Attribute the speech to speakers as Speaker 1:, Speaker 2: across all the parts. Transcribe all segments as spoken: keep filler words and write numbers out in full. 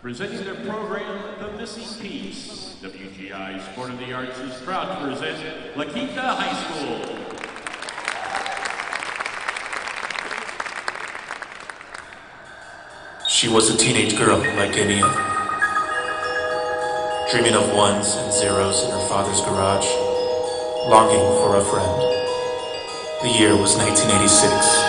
Speaker 1: Presenting their program, The Missing Piece, W G I Sport of the Arts is proud to present La Quinta High School.
Speaker 2: She was a teenage girl like any other, dreaming of ones and zeros in her father's garage, longing for a friend. The year was nineteen eighty-six.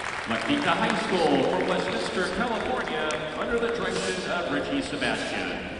Speaker 1: Quinta High School from Westminster, California, under the direction of Richie Sebastian.